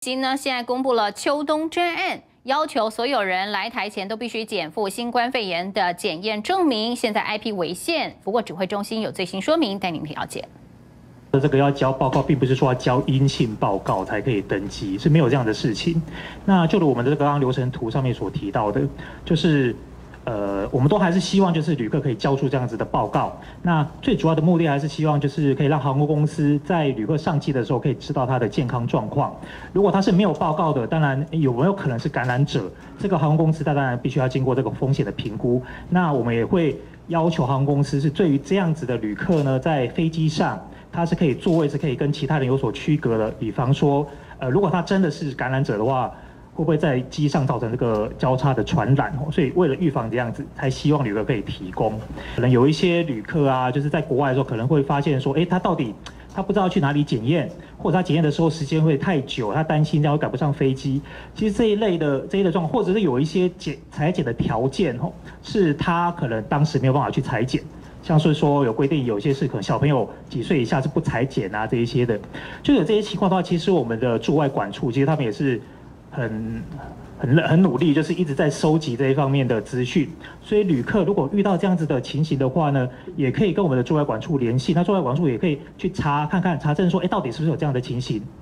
现在公布了秋冬专案，要求所有人来台前都必须检附新冠肺炎的检验证明。现在 IP 为限，不过指挥中心有最新说明，带您了解。 这个要交报告，并不是说要交阴性报告才可以登机，是没有这样的事情。那就如我们的这个刚刚流程图上面所提到的，就是我们都还是希望就是旅客可以交出这样子的报告。那最主要的目的还是希望就是可以让航空公司在旅客上机的时候可以知道他的健康状况。如果他是没有报告的，当然有没有可能是感染者，这个航空公司当然必须要经过这个风险的评估。那我们也会要求航空公司是对于这样子的旅客呢，在飞机上他是可以座位是可以跟其他人有所区隔的。比方说，如果他真的是感染者的话，会不会在机上造成这个交叉的传染？所以为了预防这样子，才希望旅客可以提供。可能有一些旅客啊，就是在国外的时候，可能会发现说，他到底他不知道去哪里检验，或者他检验的时候时间会太久，他担心这样会赶不上飞机。其实这一类的状况，或者是有一些采检的条件是他可能当时没有办法去采检。像是说有规定，有些是可能小朋友几岁以下是不采检啊，这一些的，就有这些情况的话，其实我们的驻外管处其实他们也是很努力，就是一直在收集这一方面的资讯。所以旅客如果遇到这样子的情形的话呢，也可以跟我们的驻外管处联系，那驻外管处也可以去查证说，到底是不是有这样的情形。